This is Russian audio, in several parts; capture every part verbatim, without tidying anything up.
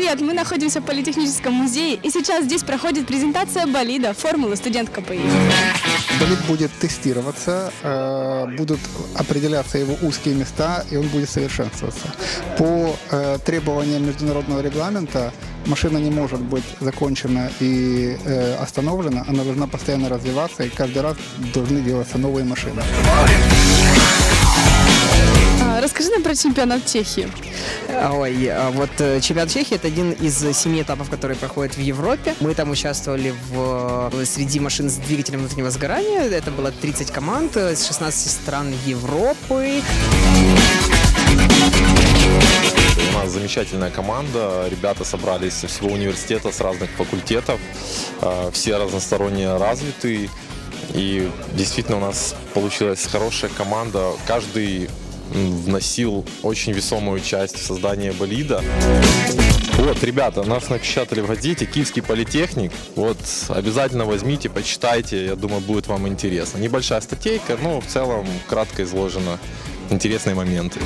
привет! Мы находимся в Политехническом музее, и сейчас здесь проходит презентация болида формулы студент КПИ. Болид будет тестироваться, будут определяться его узкие места, и он будет совершенствоваться. По требованиям международного регламента машина не может быть закончена и остановлена, она должна постоянно развиваться, и каждый раз должны делаться новые машины. Расскажи нам про чемпионат Чехии. Ой, вот чемпионат Чехии — это один из семи этапов, которые проходят в Европе. Мы там участвовали в, среди машин с двигателем внутреннего сгорания. Это было тридцать команд из шестнадцати стран Европы. У нас замечательная команда. Ребята собрались со всего университета, с разных факультетов. Все разносторонне развиты. И действительно у нас получилась хорошая команда. Каждый вносил очень весомую часть в создание болида. Вот, ребята, нас напечатали в газете «Киевский политехник». Вот, обязательно возьмите, почитайте, я думаю, будет вам интересно. Небольшая статейка, но в целом кратко изложено интересные моменты.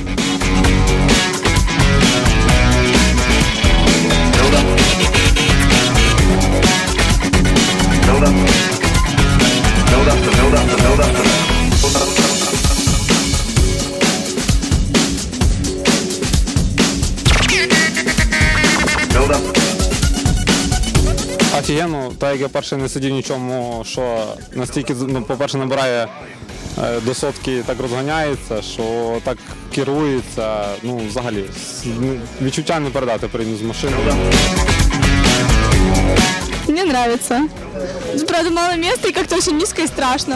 Офігенно, так як я перше не сидів нічому, що настільки, ну, по-перше, набирає до сотки, так розганяється, що так керується, ну, взагалі, відчуття не передати порівняно з машиною. Мне нравится. Правда, мало места и как-то очень низко и страшно.